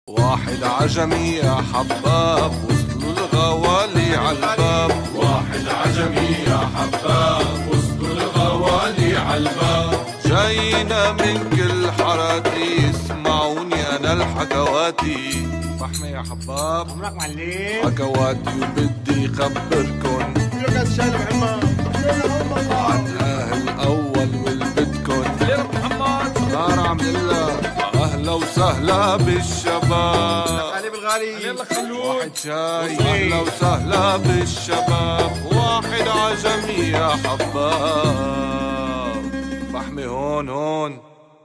واحد عجمي يا حباب وصلوا الغوالي عالباب. واحد عجمي يا حباب وصلوا الغوالي عالباب. جاينا من كل حاراتي اسمعوني انا الحكواتي. فحمي يا حباب عمرك معلم حكواتي وبدي خبركن لقد شالم عمان عن اهل اول والبدكن. محمد صار عم الله اهلا وسهلا بالشباب. علي بالغالي يلا خلود. واحد شاي اهلا وسهلا بالشباب. واحد عجمي يا حباب فحمي هون.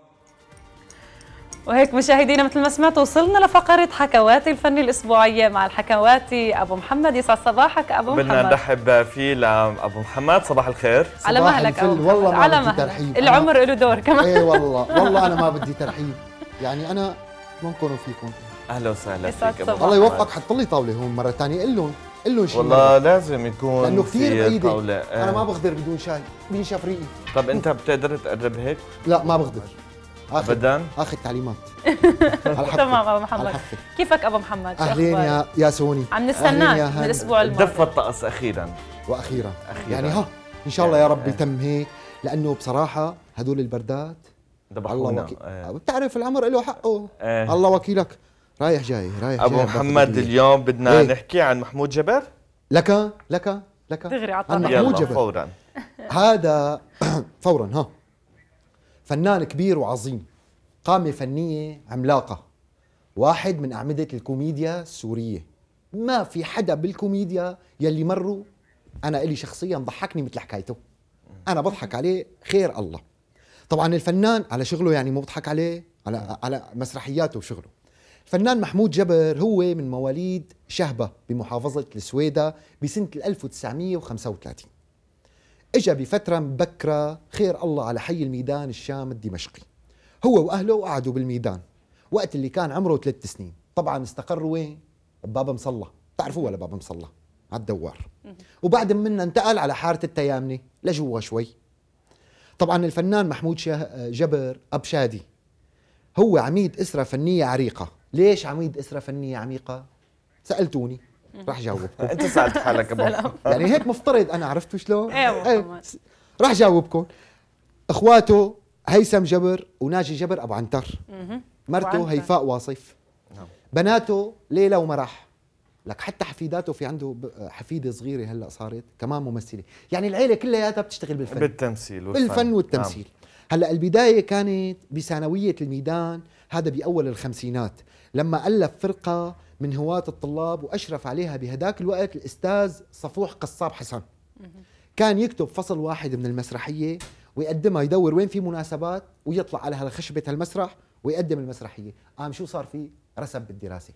وهيك مشاهدينا مثل ما سمعتوا وصلنا لفقرة حكواتي الفني الأسبوعية مع الحكواتي أبو محمد. يسعد صباحك أبو محمد. بدنا نرحب فيه لأبو محمد. صباح الخير. على مهلك أبو محمد. والله ما على بدي مهلك. ترحيب. العمر له دور كمان. ايه والله انا ما بدي ترحيب، يعني انا منكم وفيكم. أهلا وسهلا يسعد فيك أبو صباحك. الله محمد. يوفقك. حط لي طاوله هون مره ثانيه. قل لهم شيء والله لازم يكون لانه كثير في بعيده. طاولة. انا ما بقدر بدون شاي بينشف ريقي. طب أنت بتقدر تقرب هيك؟ لا ما بقدر. أبدا؟ اخذ تعليمات على الحفة. تمام أبو على محمد. الحفة. كيفك أبو محمد؟ شو اهلين أخبارك؟ يا سوني. عم أهلين يا نستناك من هاني. الأسبوع الماضي. دف الطقس أخيرا. واخيرا أخيراً. يعني ان شاء الله يا رب إيه. يتم هيك، لانه بصراحه هدول البردات الله ذبحونا. وكيل. بتعرف العمر له حقه. إيه. الله وكيلك. رايح جاي أبو جاي محمد باخذ اليوم بدنا إيه. نحكي عن محمود جبر. لك دغري عن عطانا. محمود يلا جبر. فورا. هذا فورا فنان كبير وعظيم، قامة فنية عملاقة، واحد من أعمدة الكوميديا السورية. ما في حدا بالكوميديا يلي مروا أنا إلي شخصيا ضحكني مثل حكايته. أنا بضحك عليه خير الله. طبعا الفنان على شغله، يعني مو بضحك عليه على مسرحياته وشغله. الفنان محمود جبر هو من مواليد شهبة بمحافظة السويدة بسنة 1935. اجى بفترة مبكرة خير الله على حي الميدان الشام الدمشقي، هو وأهله وقعدوا بالميدان وقت اللي كان عمره 3 سنين. طبعا استقروا وين؟ بباب مصلى، بتعرفوها لباب مصلى على الدوار. وبعد منا انتقل على حارة التيامنة لجوا شوي. طبعا الفنان محمود جبر أب شادي هو عميد أسرة فنية عريقة. ليش عميد أسرة فنية عميقة؟ سألتوني راح جاوبكم. أنت سألت حالك أبو محمد. يعني هيك مفترض أنا عرفت شلون؟ إيه أبو محمد. راح جاوبكم. اخواته هيثم جبر وناجي جبر ابو عنتر، مرته أبو عنتر. هيفاء واصف، نعم. بناته ليلى ومرح. لك حتى حفيداته في عنده حفيده صغيره هلا صارت كمان ممثله. يعني العيله كلياتها بتشتغل بالفن، بالتمثيل بالفن والتمثيل. هلا البدايه كانت بثانويه الميدان، هذا باول الخمسينات، لما الف فرقه من هواة الطلاب واشرف عليها بهداك الوقت الاستاذ صفوح قصاب حسن. كان يكتب فصل واحد من المسرحيه ويقدمها، يدور وين في مناسبات ويطلع على خشبه المسرح ويقدم المسرحيه. قام شو صار فيه؟ رسب بالدراسه.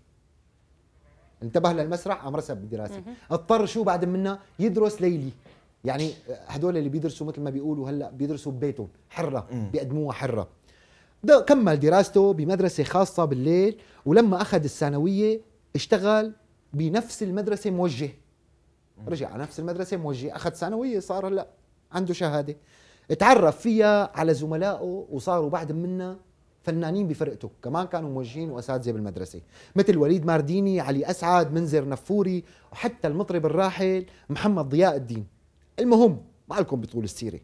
انتبه للمسرح قام رسب بالدراسه. اضطر شو بعد منها؟ يدرس ليلي. يعني هدول اللي بيدرسوا مثل ما بيقولوا هلا بيدرسوا ببيتهم حره، بيقدموها حره. ده كمل دراسته بمدرسه خاصه بالليل، ولما اخذ الثانويه اشتغل بنفس المدرسه موجه. رجع على نفس المدرسه موجه، اخذ ثانويه، صار هلا عنده شهاده. تعرف فيها على زملائه وصاروا بعد منا فنانين بفرقته، كمان كانوا موجهين واساتذه بالمدرسه، مثل وليد مارديني، علي اسعد، منذر نفوري، وحتى المطرب الراحل محمد ضياء الدين. المهم ما لكم بطول السيره.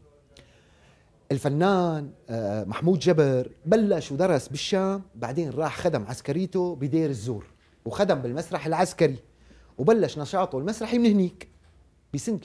الفنان محمود جبر بلش ودرس بالشام، بعدين راح خدم عسكريته بدير الزور وخدم بالمسرح العسكري، وبلش نشاطه المسرحي من هنيك. بسنة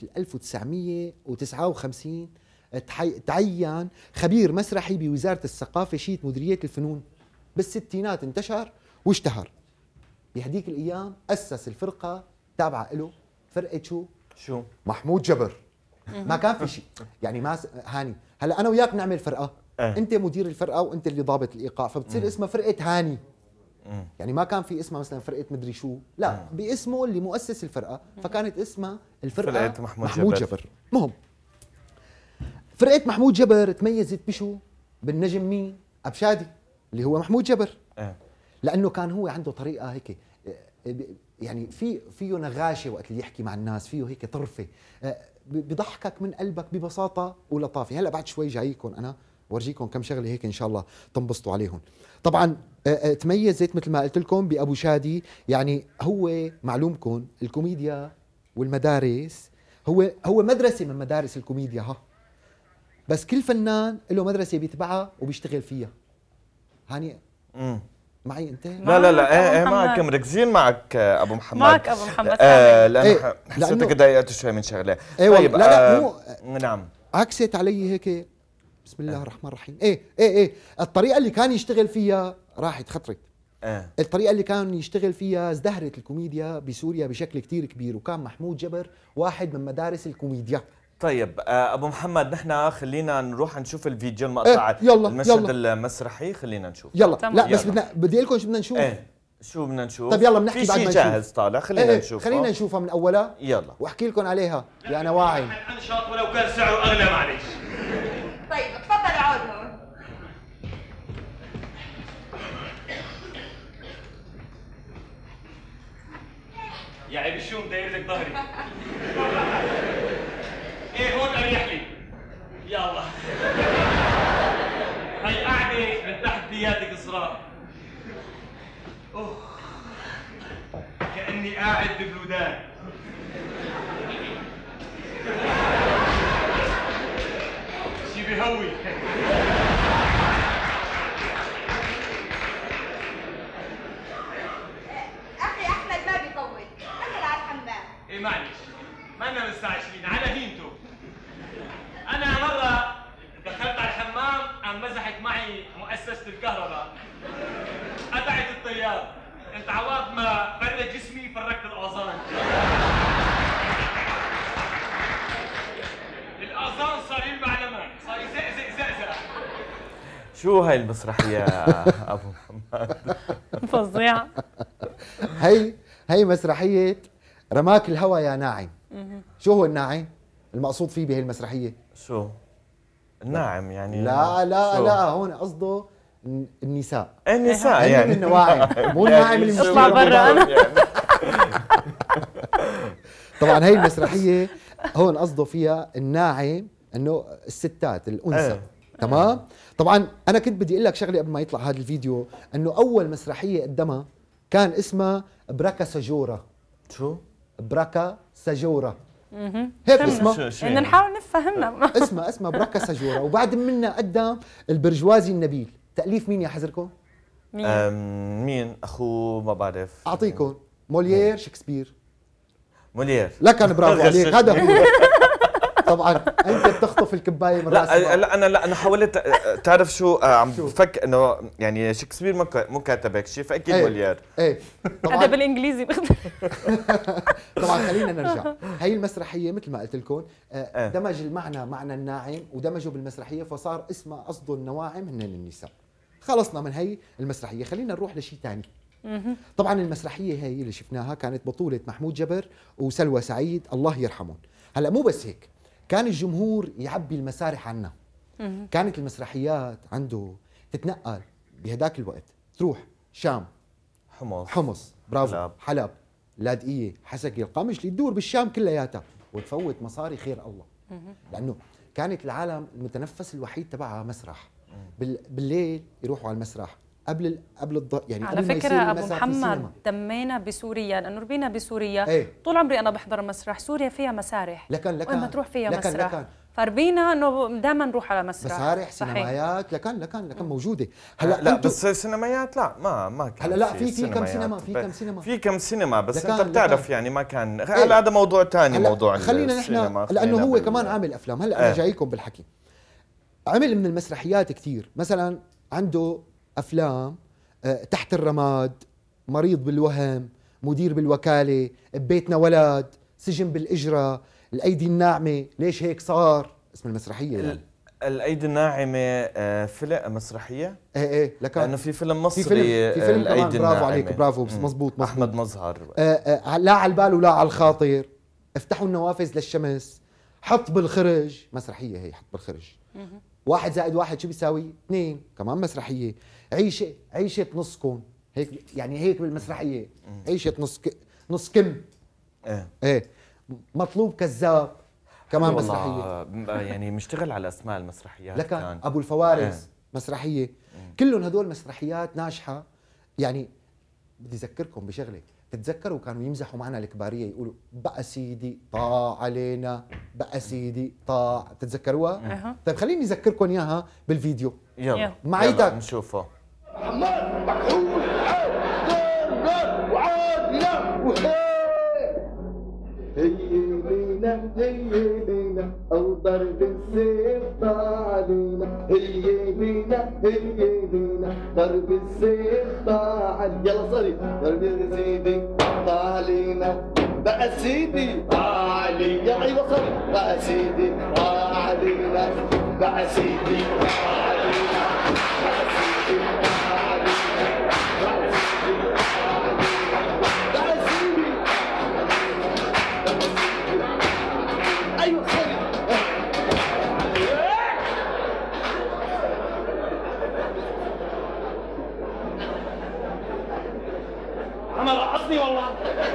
1959 تعين خبير مسرحي بوزارة الثقافة شيت مديرية الفنون. بالستينات انتشر واشتهر. بهديك الأيام أسس الفرقة تابعة له، فرقة شو؟ محمود جبر. ما كان في شيء، يعني ما هاني. هلا أنا وياك نعمل فرقة، أنت مدير الفرقة وأنت اللي ضابط الإيقاع، فبتصير اسمها فرقة هاني. يعني ما كان في اسمها مثلا فرقه مدري شو، لا باسمه اللي مؤسس الفرقه، فكانت اسمها الفرقه فرقة محمود جبر. مهم فرقه محمود جبر تميزت بشو؟ بالنجم مين؟ ابشادي اللي هو محمود جبر. لانه كان هو عنده طريقه هيك، يعني فيه نغاشه وقت اللي يحكي مع الناس، فيه هيك طرفه، بضحكك من قلبك ببساطه ولطافه. هلا بعد شوي جايكم انا ورجيكم كم شغله هيك ان شاء الله تنبسطوا عليهم. طبعا تميزت مثل ما قلت لكم بابو شادي، يعني هو معلومكم الكوميديا والمدارس هو مدرسه من مدارس الكوميديا ها، بس كل فنان له مدرسه بيتبعها وبيشتغل فيها. هاني معي انت؟ لا ايه معك، مركزين معك ابو محمد. معك ابو محمد لانه حسيتك ضايقت شوي من شغله. طيب لا مو نعم، عكست علي هيك. بسم الله الرحمن الرحيم. ايه الطريقه اللي كان يشتغل فيها راحت خطرت. الطريقه اللي كان يشتغل فيها ازدهرت الكوميديا بسوريا بشكل كتير كبير، وكان محمود جبر واحد من مدارس الكوميديا. طيب ابو محمد، نحن خلينا نروح نشوف الفيديو المقطع المشهد المسرحي، خلينا نشوف. يلا لا بس بدي اقول لكم شو بدنا نشوف. شو بدنا نشوف؟ طيب يلا بنحكي بعد ما نشوف. جاهز طالع، خلينا نشوف. خلينا نشوفها من اولها يلا واحكي لكم عليها يا نواعم. انشاط ولو كان سعره اغلى معلش. طيب اتفضل اقعد هون. يا عيب الشوم داير لك ظهري. ايه هون اريح لي. يلا هي قاعدة من تحدياتك صراحة. اوه كأني قاعد ببلودان. شي بهوي. اخي احمد ما بيطول، دخل على الحمام. ايه معلش ما انا مستعجلين على دينته. انا مرة دخلت على الحمام قام مزحت معي مؤسسة الكهرباء، قطعت التيار، انت عوض ما فرد جسمي فركت الاذان. الاذان صار يلمع لمع، صار يزقزق زقزق. شو هاي المسرحية يا ابو محمد؟ فظيعة. هي مسرحية رماك الهوى يا ناعم. شو هو الناعم؟ المقصود فيه بهي المسرحية شو؟ الناعم يعني؟ لا هون قصده النساء. النساء يعني النواعم، مو الناعم اللي اطلع برا انا. طبعا هي المسرحية هون قصده فيها الناعم انه الستات الانثى. تمام. طبعا انا كنت بدي اقول لك شغله قبل ما يطلع هذا الفيديو، انه اول مسرحيه قدمها كان اسمها براكا سجوره. شو؟ براكا سجوره. هيك اسمها. بدنا نحاول نفهمنا. اسمها براكا سجوره، وبعد منها قدم البرجوازي النبيل. تاليف مين يا حزركم؟ مين؟ اخوه ما بعرف. اعطيكم موليير شكسبير. موليير. لكن برافو عليك، هذا هو. طبعا انت بتخطف الكبايه من راسك. لا انا حاولت تعرف شو عم بفكر انه يعني شكسبير مو كاتب هيك شيء، فاكيد موليير. هذا بالانجليزي. طبعا خلينا نرجع. هي المسرحيه مثل ما قلت لكم دمج المعنى معنى الناعم ودمجه بالمسرحيه، فصار اسمها قصده النواعم هن النساء. خلصنا من هي المسرحيه، خلينا نروح لشيء ثاني. طبعا المسرحيه هي اللي شفناها كانت بطوله محمود جبر وسلوى سعيد الله يرحمهم. هلا مو بس هيك، كان الجمهور يعبي المسارح عنا. كانت المسرحيات عنده تتنقل بهداك الوقت، تروح شام، حمص برافو، حلب، لاذقيه، حسكي، القمش، اللي تدور بالشام كلياتها وتفوت مصاري خير الله. لانه كانت العالم المتنفس الوحيد تبعها مسرح. بالليل يروحوا على المسرح قبل يعني على فكرة أبو محمد تمينا بسوريا، لأنه ربينا بسوريا. طول عمري أنا بحضر مسرح. سوريا فيها مسارح، لكن وين ما تروح فيها مسرح. فربينا إنه دائما نروح على مسرح. مسارح، سينمايات، لكن موجودة. هلا لا بس سينمايات لا ما كان. هلا لا في كم سينما بس انت بتعرف يعني ما كان. هلا هذا موضوع ثاني، موضوع خلينا نحن لأنه هو كمان عامل أفلام. هلا أنا جايكم بالحكي. عمل من المسرحيات كثير، مثلا عنده أفلام تحت الرماد، مريض بالوهم، مدير بالوكالة، ببيتنا ولد، سجن بالإجرة، الأيدي الناعمة، ليش هيك صار؟ اسم المسرحية يعني. الأيدي الناعمة فيلم مسرحية؟ ايه لأنه في فيلم مصري في فيلم الأيدي الناعمة. برافو عليك، برافو مزبوط. أحمد مظهر. لا على البال ولا على الخاطر، افتحوا النوافذ للشمس، حط بالخرج، مسرحية هي حط بالخرج. 1 زائد 1 شو بيساوي؟ 2، كمان مسرحية. عيشة نصكم، هيك يعني هيك بالمسرحية. عيشة نص كم. ايه مطلوب كذاب. كمان والله مسرحيه. يعني مشتغل على اسماء المسرحيات. لكان ابو الفوارس مسرحيه. كلهم هدول مسرحيات ناجحه. يعني بدي اذكركم بشغله، تتذكروا كانوا يمزحوا معنا الكباريه يقولوا بقى سيدي طاع علينا، بقى سيدي طاع، بتتذكروها؟ طيب خليني اذكركم اياها بالفيديو. يلا معيتك نشوفه. حماد مكحول عاد نار وعاد لا هي لينا او ضرب السيف طاع علينا، هي لينا ضرب السيف طاع علينا. يلا صاري ضرب سيدي طاع علينا، بقى سيدي طاع علينا. ايوه صاري بقى سيدي طاع علينا، بقى سيدي طاع علينا، بقى سيدي طاع علينا، بقى سيدي طاع علينا، بقى سيدي. ايوه صاري انا رقصني والله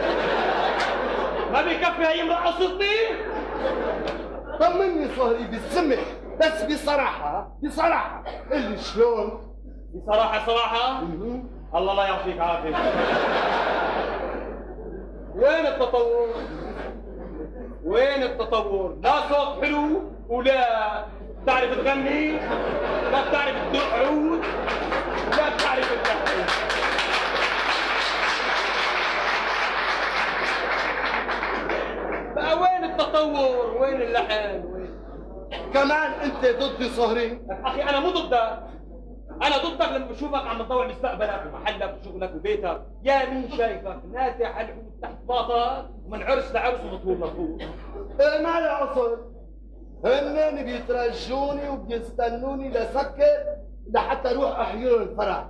ما بيكفي هي مرقصتني. طمني صهري بالسمح بس بصراحة اللي شلون؟ بصراحة الله لا يعطيك عافية. وين التطور؟ لا صوت حلو ولا بتعرف تغني، لا بتعرف تدق عود، ولا بتعرف تلحن. بقى وين التطور؟ وين اللحن؟ كمان انت ضدي صهري؟ اخي انا مو ضدك، انا ضدك لما بشوفك عم تطور مستقبلك ومحلك وشغلك وبيتك. يا مين شايفك ناتح الحوت تحت باطك ومن عرس لعرس ومطول لطول. ايه ما له اصل، هنن بيترجوني وبيستنوني لسكر لحتى اروح احيي الفرح.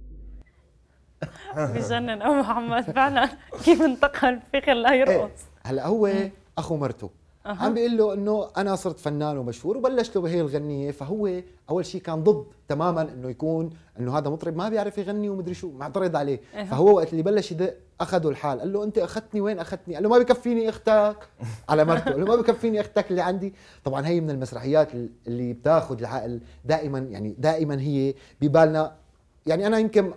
بجنن ابو محمد فعلا كيف انتقل في خلاه يرقص. هلا هو اخو مرته عم بيقول له انه انا صرت فنان ومشهور وبلشت له بهي الغنيه، فهو اول شيء كان ضد تماما انه يكون انه هذا مطرب ما بيعرف يغني ومدري شو، معترض عليه. فهو وقت اللي بلش يدق اخذه الحال، قال له انت اخذتني وين اخذتني؟ قال له ما بكفيني اختك على مرته، قال له ما بكفيني اختك اللي عندي. طبعا هي من المسرحيات اللي بتاخذ العقل دائما، يعني دائما هي ببالنا. يعني انا يمكن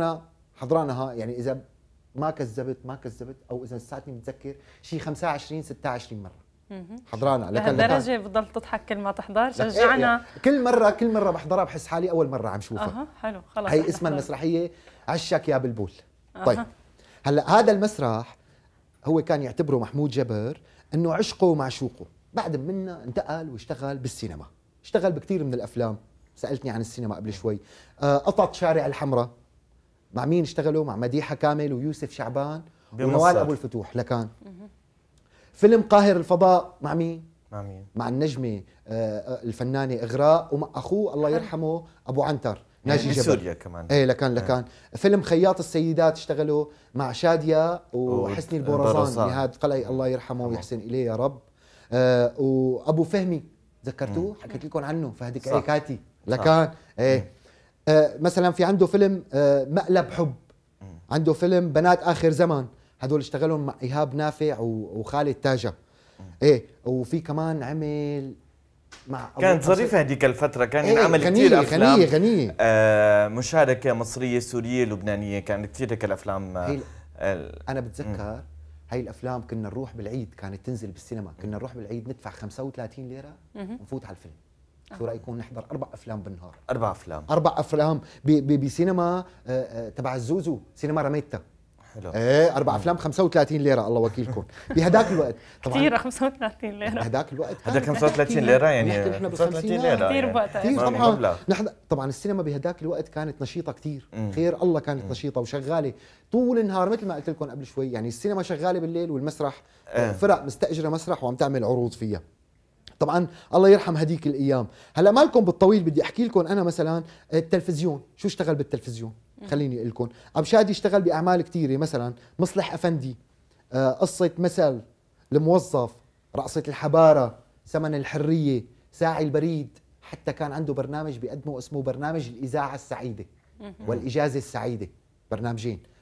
حضرانها يعني اذا ما كذبت او اذا لساتني متذكر شيء 25 26 مره حضرانا. لهالدرجه بتضل تضحك كل ما تحضر؟ شجعنا. كل مره بحضرها بحس حالي اول مره عم شوفها. حلو خلص. هي اسمها المسرحيه عشك يا بلبول. طيب هلا هذا المسرح هو كان يعتبره محمود جبر انه عشقه ومعشوقه. بعد منا انتقل واشتغل بالسينما، اشتغل بكثير من الافلام. سالتني عن السينما قبل شوي. قطط شارع الحمراء مع مين اشتغلوا؟ مع مديحه كامل ويوسف شعبان ونوال ابو الفتوح. لكان فيلم قاهر الفضاء مع مين؟ مع النجمه الفنانه اغراء ومع اخوه الله يرحمه ابو عنتر ناجي جبر. سوريا كمان. ايه لكان فيلم خياط السيدات اشتغلوا مع شاديه وحسني البورزان نهاد قلعي الله يرحمه ويحسن اليه يا رب. وابو فهمي ذكرتوه؟ حكيت لكم عنه، فهديك عيكاتي. لكان ايه مثلا في عنده فيلم مقلب حب، عنده فيلم بنات آخر زمان، هدول اشتغلوا مع إيهاب نافع وخالد تاجة. ايه وفي كمان عمل مع كانت ظريفة هذيك الفترة، كان ينعمل كثير أفلام غنية مشاركة مصرية سورية لبنانية، كانت كثير هيك الأفلام. أنا بتذكر هاي الأفلام كنا نروح بالعيد، كانت تنزل بالسينما، كنا نروح بالعيد ندفع 35 ليرة ونفوت على الفيلم. شو رايكم نحضر 4 أفلام بالنهار؟ 4 أفلام بسينما تبع الزوزو، سينما رميتها. حلو. ايه 4 أفلام 35 ليرة الله وكيلكم بهداك الوقت. طبعا كثير 35 ليرة بهداك الوقت. هذا 35 ليرة يعني 35 ليرة كثير بوقتها. كثير طبعا. طبعا السينما بهداك الوقت كانت نشيطة كثير، خير الله كانت نشيطة وشغالة طول النهار مثل ما قلت لكم قبل شوي. يعني السينما شغالة بالليل والمسرح فرق مستأجرة مسرح وعم تعمل عروض فيها. طبعا الله يرحم هديك الايام. هلا مالكم بالطويل بدي احكي لكم انا مثلا التلفزيون، شو اشتغل بالتلفزيون؟ خليني اقول لكم. ابو شادي اشتغل باعمال كثيره، مثلا مصلح افندي، قصه مثل، الموظف، رقصه الحباره، ثمن الحريه، ساعي البريد. حتى كان عنده برنامج بيقدمه اسمه برنامج الاذاعه السعيده والاجازه السعيده، برنامجين.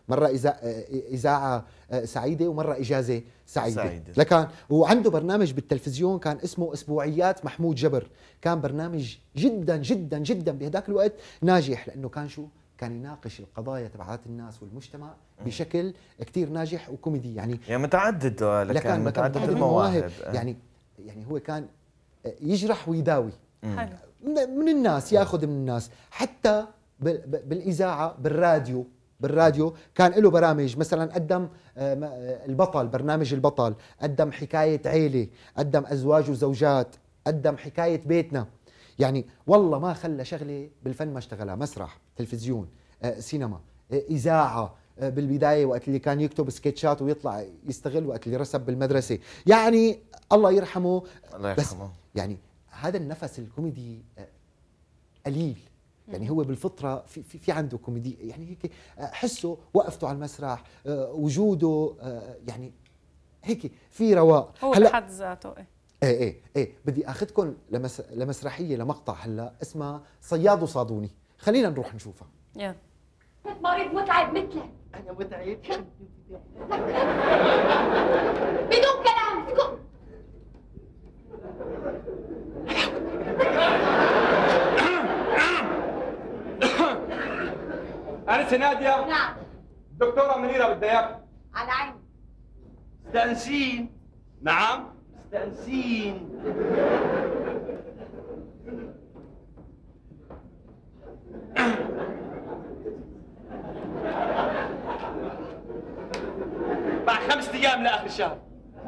مرة إذاعة سعيدة ومرة إجازة سعيدة. لكن وعنده برنامج بالتلفزيون كان اسمه أسبوعيات محمود جبر، كان برنامج جدا جدا جدا بهداك الوقت ناجح، لأنه كان شو؟ كان يناقش القضايا تبعات الناس والمجتمع بشكل كتير ناجح وكوميدي. يعني متعدد، لكن متعدد المواهب. يعني هو كان يجرح ويداوي من الناس، ياخذ من الناس. حتى بالإذاعة بالراديو كان له برامج، مثلا قدم البطل، برنامج البطل، قدم حكاية عيلة، قدم أزواج وزوجات، قدم حكاية بيتنا. يعني والله ما خلى شغلة بالفن ما اشتغلها، مسرح، تلفزيون، سينما، إذاعة. بالبداية وقت اللي كان يكتب سكتشات ويطلع يستغل، وقت اللي رسب بالمدرسة، يعني الله يرحمه. الله يرحمه. بس يعني هذا النفس الكوميدي قليل، يعني هو بالفطرة في عنده كوميدي، يعني هيك حسه، وقفته على المسرح، وجوده، يعني هيك في رواق. هو بحد ذاته. ايه بدي اخذكم لمسرحية، لمقطع هلا اسمها صياد وصادوني، خلينا نروح نشوفها. يلا. مريض متعب مثلك. انا متعب بدون كلام. أنسة نادية. نعم. دكتورة منيرة بدها إياك. على عيني. مستأنسين. نعم. مستأنسين. بعد 5 أيام لآخر الشهر.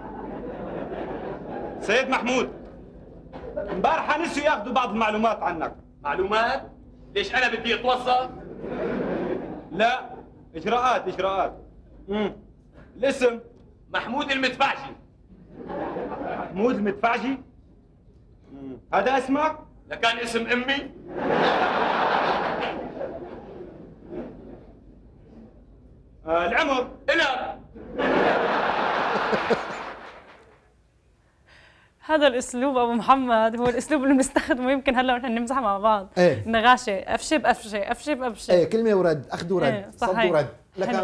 سيد محمود، امبارحة نسوا ياخذوا بعض المعلومات عنك. معلومات؟ ليش أنا بدي أتوظف؟ لا، إجراءات. الاسم؟ محمود المدفعجي. محمود المدفعجي؟ هذا اسمك؟ لكان اسم أمي؟ العمر؟ إلك. هذا الاسلوب ابو محمد هو الاسلوب اللي بنستخدمه يمكن هلا ونحن نمزح مع بعض. النغاشه، افشي بافشي. كلمه ورد، اخذ ورد، صد ورد. لكن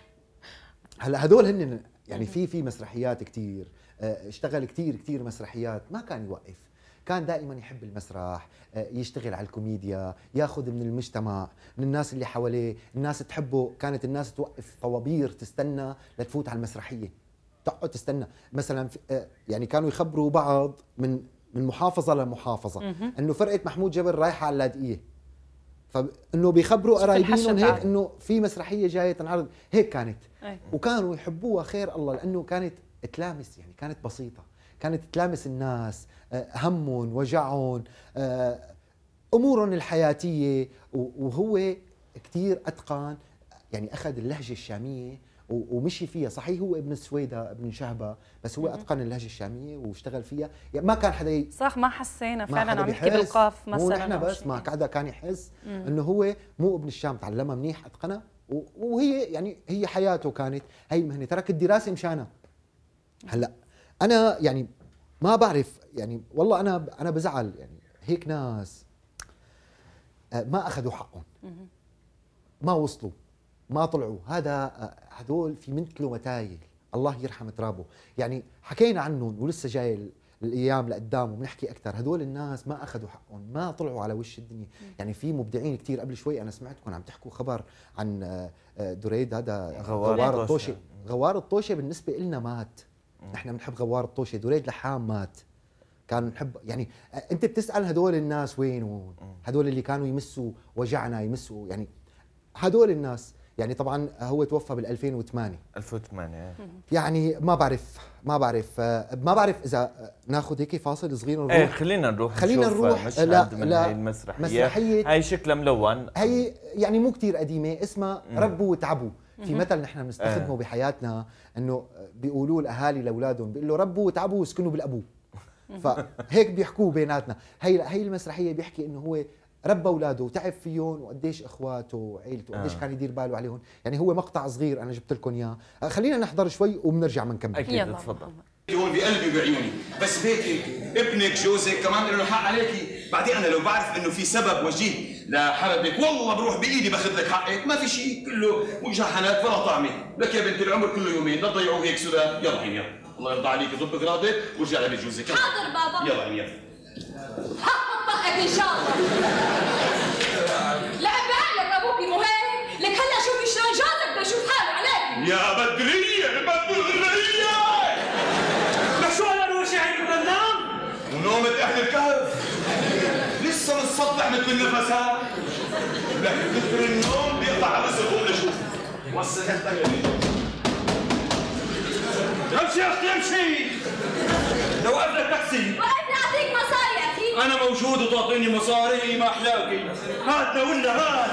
هلا هدول هن يعني في مسرحيات كثير، اشتغل كثير مسرحيات، ما كان يوقف، كان دائما يحب المسرح، يشتغل على الكوميديا، ياخذ من المجتمع، من الناس اللي حواليه، الناس تحبه، كانت الناس توقف طوابير تستنى لتفوت على المسرحيه، تقعد تستنى. مثلا يعني كانوا يخبروا بعض من محافظه لمحافظه انه فرقه محمود جبر رايحه على اللاذقيه، فانه بيخبروا قرايبينهم هيك انه في مسرحيه جايه تنعرض، هيك كانت. وكانوا يحبوها خير الله، لانه كانت تلامس، يعني كانت بسيطه، كانت تلامس الناس، همهم، وجعهم، امورهم الحياتيه. وهو كثير اتقن، يعني اخذ اللهجه الشاميه ومشي فيها. صحيح هو ابن السويدة، ابن شهبة، بس هو اتقن اللهجه الشاميه واشتغل فيها. يعني ما كان حدا صح، ما حسينا فعلا عم يحكي بالقاف مثلا. مو نحن بس، ما حدا كان يحس انه هو مو ابن الشام، تعلمها منيح، اتقنها، وهي يعني هي حياته كانت هي المهنه، ترك الدراسه مشانها. هلا انا يعني ما بعرف، يعني والله انا بزعل، يعني هيك ناس ما اخذوا حقهم، ما وصلوا، ما طلعوا. هدول في مثله متايل، الله يرحم ترابه. يعني حكينا عنهم ولسه جاي الايام لقدام وبنحكي اكثر. هدول الناس ما اخذوا حقهم، ما طلعوا على وش الدنيا. يعني في مبدعين كثير. قبل شوي انا سمعتكم عم تحكوا خبر عن دريد، هذا غوار الطوشي. غوار الطوشي بالنسبه لنا مات، نحن بنحب غوار الطوشي. دريد لحام مات، كان نحب. يعني انت بتسال هدول الناس وين؟ هدول اللي كانوا يمسوا وجعنا، يمسوا، يعني هدول الناس. يعني طبعا هو توفى بال 2008. يعني ما بعرف اذا ناخذ هيك فاصل صغير ونروح. خلينا نروح مشهد من هاي المسرحيه. هاي شكلها ملون، هي يعني مو كثير قديمه، اسمها ربوا وتعبوا. في مثل نحن بنستخدمه بحياتنا، انه بيقولوا الاهالي لاولادهم، بيقول له ربوا وتعبوا واسكنوا بالابو. فهيك بيحكوه بيناتنا. هي المسرحيه بيحكي انه هو ربى اولاده وتعب فيهم، وقديش اخواته وعيلته وقديش كان يدير باله عليهم. يعني هو مقطع صغير انا جبت لكم اياه، خلينا نحضر شوي وبنرجع بنكمل. اكيد، تفضل. هون بقلبي وبعيوني، بس بيتي ابنك جوزك كمان له حق عليكي. بعدين انا لو بعرف انه في سبب وجيه لا حردك والله بروح بايدي باخذ لك حقك، ما في شيء، كله مجحنات ولا طعمه، لك يا بنت العمر كله يومين، لا تضيعوه هيك سدى، يلا هين يلا، الله يرضى عليك ضب اغراضك وارجع لي بجوزك. حاضر بابا. يلا هين يلا. حق طقك ان شاء الله. لعب بعقلك ابوكي مو هيك؟ لك هلا شوفي شلون جوزك بده يشوف حاله عليك. يا بدرية بدرية لك شو هلا روشي عينك بتنام؟ ونومة اهل الكهف لسه متصدع مثل النفسات، لك كثر النوم بيقطع الرزق. قوم لشوف وصل هالتانية. امشي يا اختي امشي، لو قبلك تاكسي. وقفني اعطيك مصاري اكيد. انا موجود وتعطيني مصاري ما احلاكي. هات ولا هات.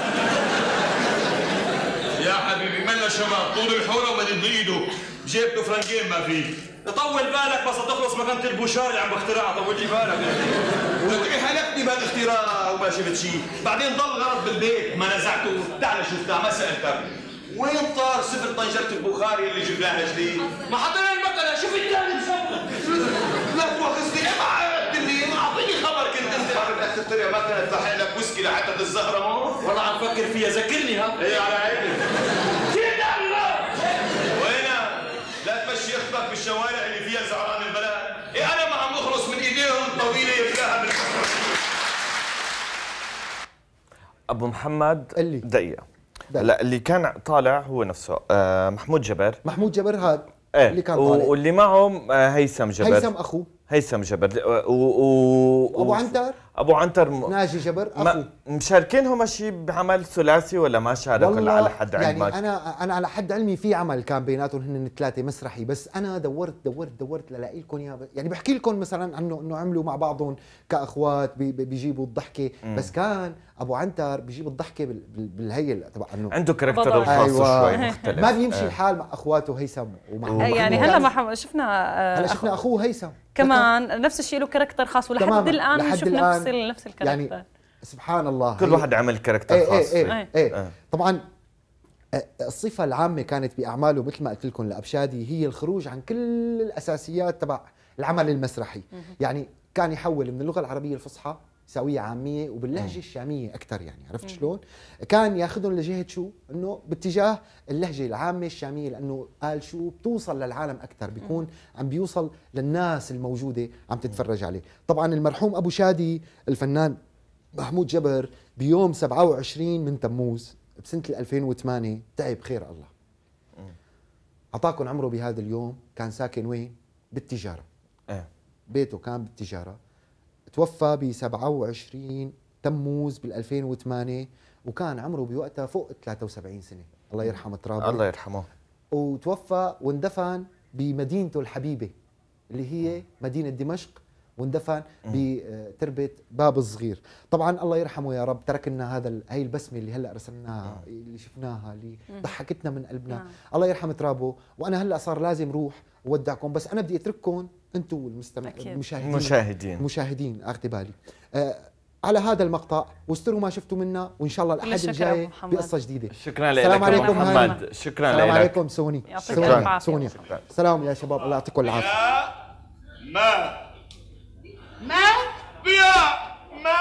يا حبيبي منا شباب، طول الحوره ومدد ايده، جيبته فرنكين ما فيه. طول بالك بس تخلص مكانة البوشار اللي عم بخترعها، طول لي بالك. ولك حلفني بهالاختراع وما شفت شيء، بعدين ضل غرض بالبيت ما نزعته، تعال شفتها ما سألتك. وين طار سفر طنجرة البخاري اللي جبناها جديد؟ ما حطينا المكنة، شوف الثاني مسوي. لا تواخذني ما عرفت اللي ما اعطيني خبر كنت انت بدك تخترع مكنة تلحق لك ويسكي لحتى الزهرة. والله عم فكر فيها، ذكرني ها. ايه على عيني. وينها؟ لا تمشي اختك بالشوارع اللي فيها زعران البلد. ايه انا ما عم اخلص من ايديهم طويله يفلاها ابو محمد اللي دقيقه. لا اللي كان طالع هو نفسه محمود جبر. محمود جبر هذا اللي كان طالع، واللي معهم هيثم جبر. هيثم اخوه هيثم جبر ابو عنتر. ابو عنتر ناجي جبر اخوه. مشاركينهم شيء بعمل ثلاثي ولا ما شاركوا على حد علمك؟ يعني انا على حد علمي في عمل كان بيناتهم هن ثلاثه مسرحي، بس انا دورت للاقي لكم اياه، يعني بحكي لكم مثلا عنه انه عملوا مع بعضهم كاخوات بيجيبوا الضحكه، بس كان ابو عنتر بيجيب الضحكه بالهيل تبع انه عنده كاركتر الخاص شوي مختلف، ما بيمشي الحال مع اخواته هيثم ومحمود. يعني هلا شفنا اخوه هيثم كمان نفس الشيء، له كاركتر خاص، ولحد الان بنشوف نفس الكاركتر. يعني سبحان الله، كل واحد عمل كاركتر خاص. طبعا الصفه العامه كانت باعماله مثل ما قلت لكم لابشادي هي الخروج عن كل الاساسيات تبع العمل المسرحي. يعني كان يحول من اللغه العربيه الفصحى يساويها عاميه وباللهجه الشاميه اكثر، يعني عرفت شلون؟ كان ياخذهم لجهه شو؟ انه باتجاه اللهجه العامه الشاميه، لانه قال شو بتوصل للعالم اكثر، بيكون عم بيوصل للناس الموجوده عم تتفرج عليه. طبعا المرحوم ابو شادي الفنان محمود جبر بيوم 27 من تموز بسنه 2008 تعب خير الله. اعطاكم عمره بهذا اليوم، كان ساكن وين؟ بالتجاره. بيته كان بالتجاره. توفى ب 27 تموز بال 2008 وكان عمره بوقتها فوق 73 سنه، الله يرحمه ترابه. الله يرحمه. وتوفى واندفن بمدينته الحبيبه اللي هي مدينه دمشق، واندفن بتربه باب الصغير. طبعا الله يرحمه يا رب، ترك لنا هي البسمه اللي هلا رسمناها، اللي شفناها، اللي ضحكتنا من قلبنا. الله يرحم ترابه. وانا هلا صار لازم روح وودعكم، بس انا بدي اترككم انتم المشاهدين اخذي بالي على هذا المقطع، واستروا ما شفتوا منا، وان شاء الله الاحد الجاي بقصه جديده. شكرا لك عليكم محمد. شكرا لك. السلام عليكم سونيا. سونيا سلام يا شباب، الله يعطيكم العافيه. مات ضياء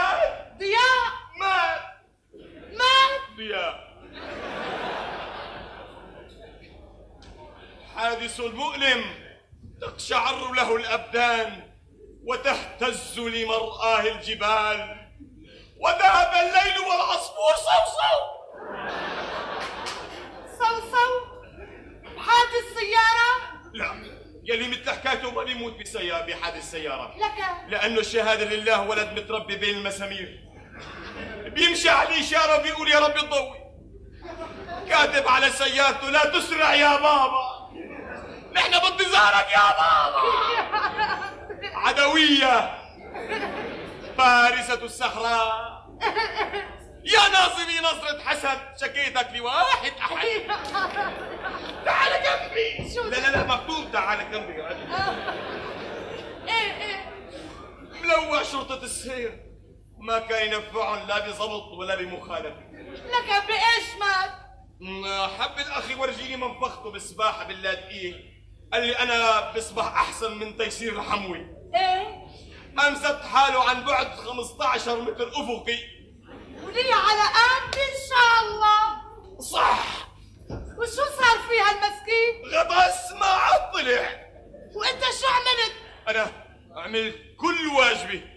حادث مؤلم تقشعر له الأبدان وتهتز لمرآه الجبال، وذهب الليل والعصفور صوصو بحادث سيارة؟ لا، يلي مثل حكايته ما بيموت بحادث سيارة. لك لأنه الشهادة لله ولد متربي بين المسامير، بيمشي على الإشارة وبيقول يا رب تضوي، كاتب على سيارته لا تسرع يا بابا، نحن بانتظارك يا بابا. عدوية فارسة الصحراء، يا ناظري نظرة حسد، شكيتك لواحد أحد. تعال جنبي. لا مكتوب تعال جنبي. ايه ملوع شرطة السير ما كان ينفعهم لا بضبط ولا بمخالفة. لك بإيش مات؟ حب الأخ يورجيني منفخته بالسباحة باللاذقية، قال لي أنا بسبح أحسن من تيسير الحموي. ايه؟ أمسك حاله عن بعد 15 متر أفقي، خليها على قد ان شاء الله. صح. وشو صار فيها المسكين؟ غطس ما عطلع. وانت شو عملت؟ انا عملت كل واجبي.